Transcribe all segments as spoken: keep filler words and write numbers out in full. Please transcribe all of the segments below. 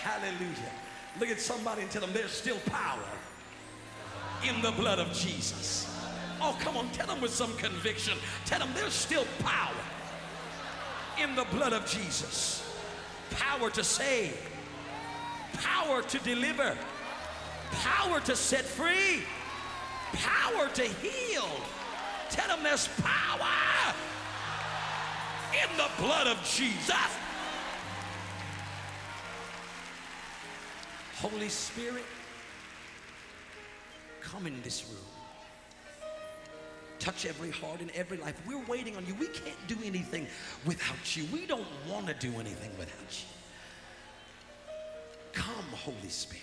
Hallelujah. Look at somebody and tell them there's still power in the blood of Jesus. Oh, come on, tell them with some conviction. Tell them there's still power in the blood of Jesus. Power to save, power to deliver, power to set free, power to heal. Tell them there's power in the blood of Jesus. Holy Spirit, come in this room. Touch every heart and every life. We're waiting on you. We can't do anything without you. We don't want to do anything without you. Come, Holy Spirit,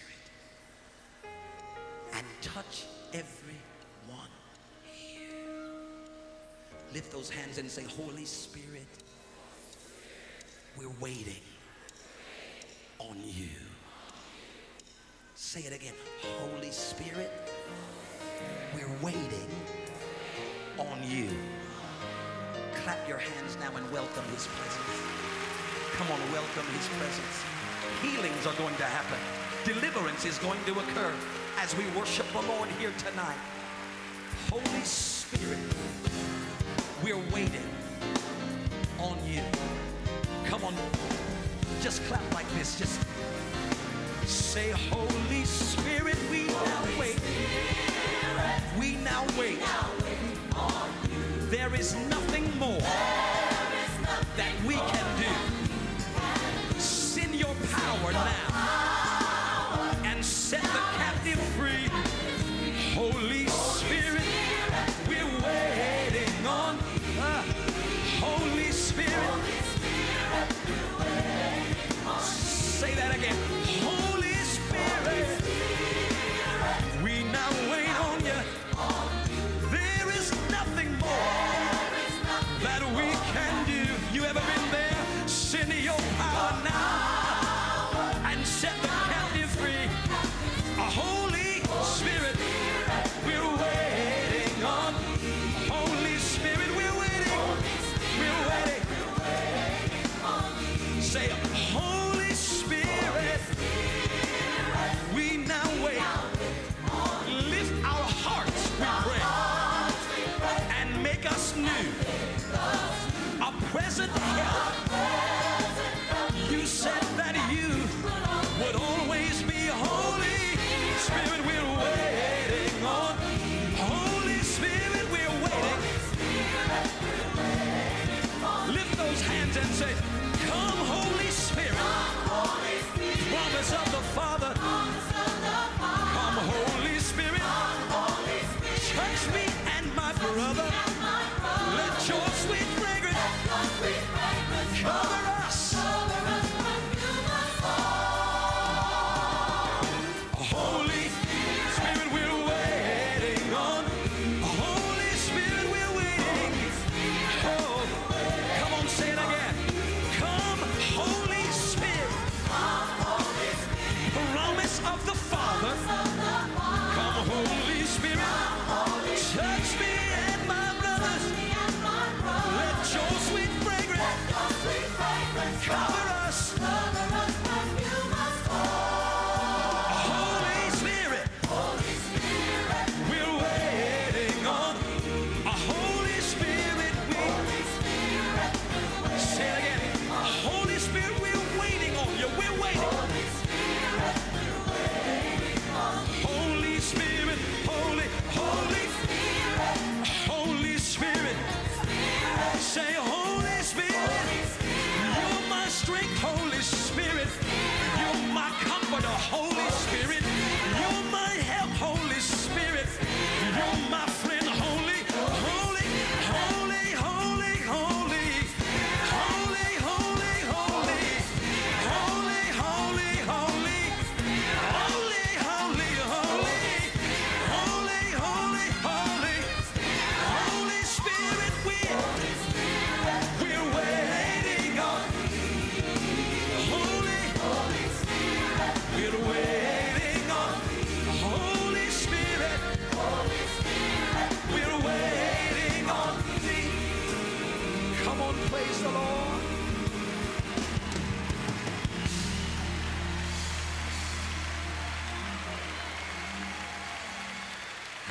and touch everyone here. Lift those hands and say, Holy Spirit, we're waiting on you. Say it again. Holy Spirit, we're waiting on you. Clap your hands now and welcome his presence. Come on, welcome his presence. Healings are going to happen. Deliverance is going to occur as we worship the Lord here tonight. Holy Spirit, we're waiting on you. Come on, just clap like this. Just say, Holy Spirit, we now wait. We now wait. There is nothing more that we can do. Send your power now and set the captive free. Holy Spirit, we're waiting on. Uh, Holy Spirit, say that again. Holy Spirit, we now wait on you. There is nothing more that we can do. You ever been there? Send your power now and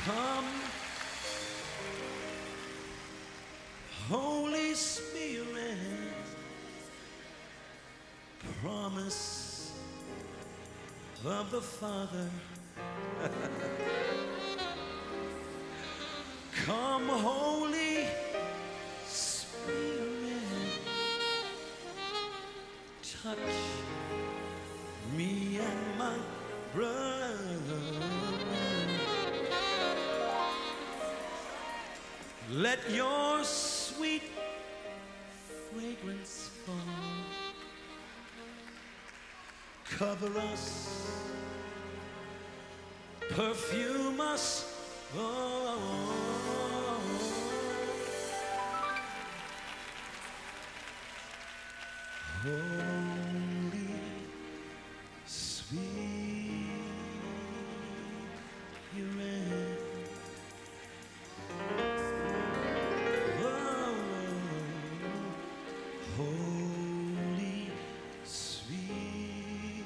Come, Holy Spirit, promise of the Father. Come, Holy Spirit, touch me and my brother. Let your sweet fragrance fall. Cover us, perfume us, oh. Holy Spirit, oh, Holy Spirit,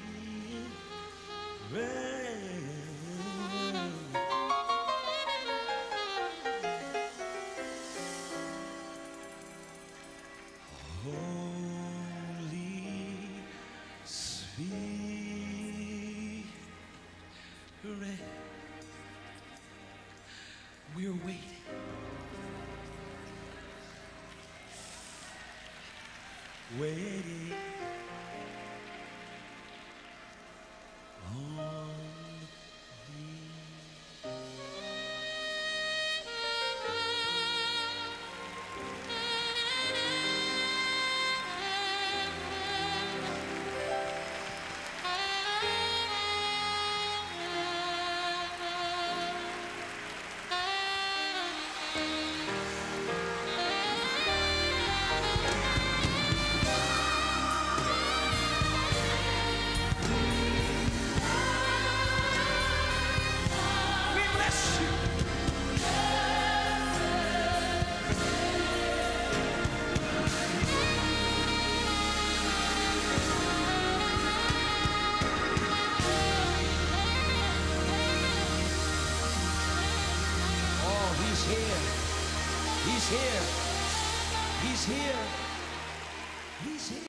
Spirit, we're waiting. Waiting on thee. He's here. He's here. He's here.